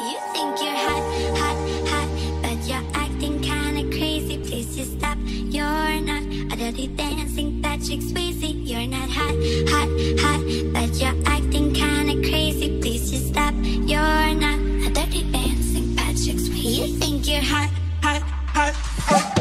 You think you're hot, hot, hot, but you're acting kinda crazy. Please just stop. You're not a dirty dancing Patrick Swayze. You're not hot, hot, hot, but you're acting kinda crazy. Please just stop. You're not a dirty dancing Patrick Swayze. You think you're hot, hot, hot, hot.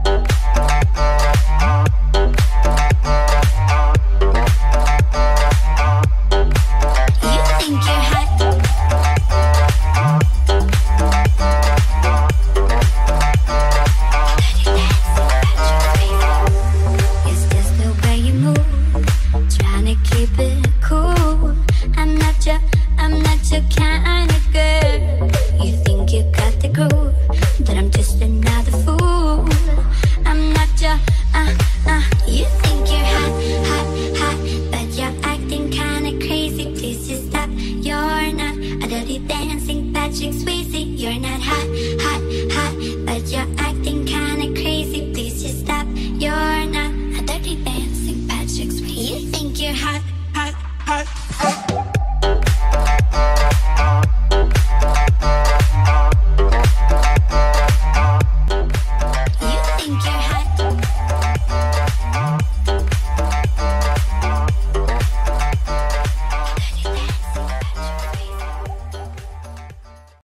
Dancing Patrick Swayze, you're not hot, hot, hot, but you're acting kinda crazy. Please just stop. You're not a dirty dancing Patrick Swayze. You think you're hot, hot, hot.